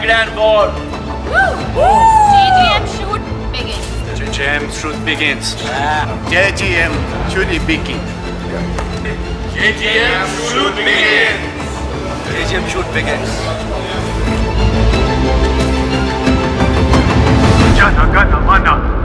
Grand War. JGM shoot begins. JGM shoot begins. JGM shoot begin. JGM shoot begins. JGM shoot begins. Jana Gana Mana.